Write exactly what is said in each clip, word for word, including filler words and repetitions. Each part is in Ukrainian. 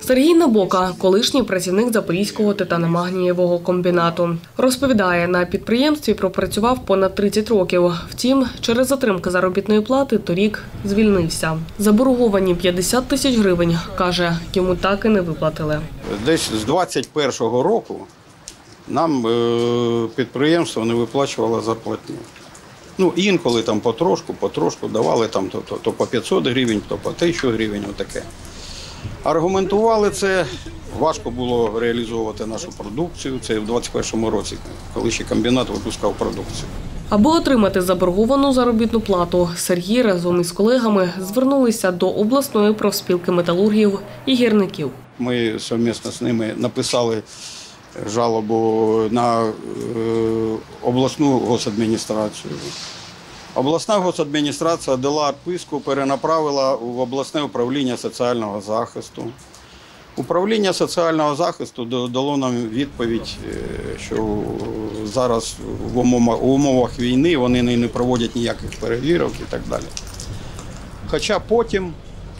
Сергій Набока – колишній працівник Запорізького титано-магнієвого комбінату. Розповідає, на підприємстві пропрацював понад тридцять років. Втім, через затримки заробітної плати торік звільнився. Заборговані п'ятдесят тисяч гривень, каже, йому так і не виплатили. Десь з двадцять першого року нам підприємство не виплачувало зарплатню. Ну, інколи там потрошку, потрошку давали там то, то, то по п'ятсот гривень, то по тисячу гривень, отаке. Аргументували це, важко було реалізовувати нашу продукцію. Це в двадцять першому році, коли ще комбінат випускав продукцію. Аби отримати заборговану заробітну плату, Сергій разом із колегами звернулися до обласної профспілки металургів і гірників. Ми спільно з ними написали жалобу на обласну госадміністрацію. Обласна госадміністрація дала відписку, перенаправила в обласне управління соціального захисту. Управління соціального захисту дало нам відповідь, що зараз в умовах війни вони не проводять ніяких перевірок і так далі. Хоча потім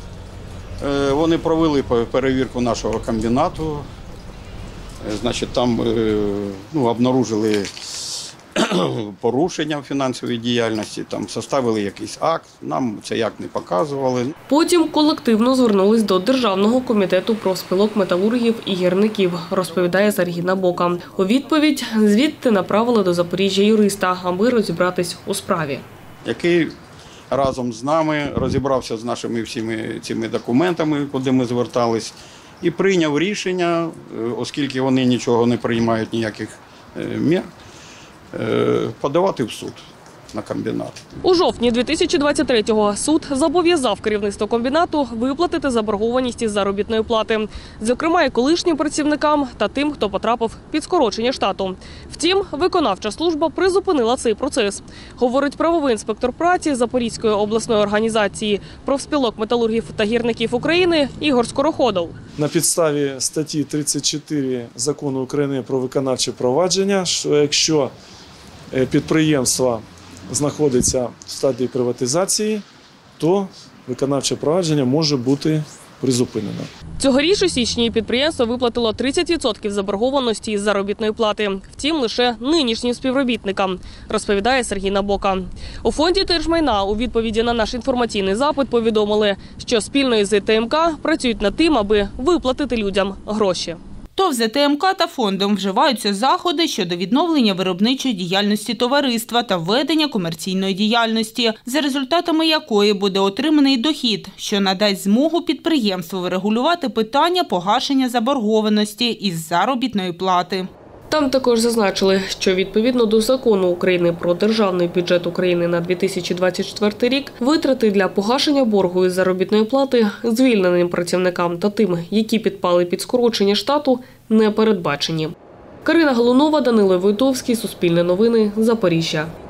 вони провели перевірку нашого комбінату, значить, там ну, обнаружили порушення в фінансовій діяльності, там составили якийсь акт, нам цей акт не показували. Потім колективно звернулись до Державного комітету профспілок металургів і гірників, розповідає Сергій Набока. У відповідь звідти направили до Запоріжжя юриста, аби розібратись у справі. Який разом з нами розібрався з нашими всіми цими документами, куди ми звертались, і прийняв рішення, оскільки вони нічого не приймають, ніяких мір, подавати в суд на комбінат. У жовтні дві тисячі двадцять третього суд зобов'язав керівництво комбінату виплатити заборгованість із заробітної плати, зокрема і колишнім працівникам та тим, хто потрапив під скорочення штату. Втім, виконавча служба призупинила цей процес, говорить правовий інспектор праці Запорізької обласної організації профспілок металургів та гірників України Ігор Скороходов. На підставі статті тридцять чотири Закону України про виконавче провадження, що якщо підприємство знаходиться в стадії приватизації, то виконавче провадження може бути призупинено. Цьогоріч у січні підприємство виплатило тридцять відсотків заборгованості із заробітної плати. Втім, лише нинішнім співробітникам, розповідає Сергій Набока. У фонді держмайна у відповіді на наш інформаційний запит повідомили, що спільно із З Т М К працюють над тим, аби виплатити людям гроші. ТОВ З Т М К та фондом вживаються заходи щодо відновлення виробничої діяльності товариства та ведення комерційної діяльності, за результатами якої буде отриманий дохід, що надасть змогу підприємству врегулювати питання погашення заборгованості із заробітної плати. Там також зазначили, що відповідно до Закону України про Державний бюджет України на дві тисячі двадцять четвертий рік витрати для погашення боргу із заробітної плати звільненим працівникам та тим, які підпали під скорочення штату, не передбачені. Карина Галунова, Данило Войтовський, Суспільне новини, Запоріжжя.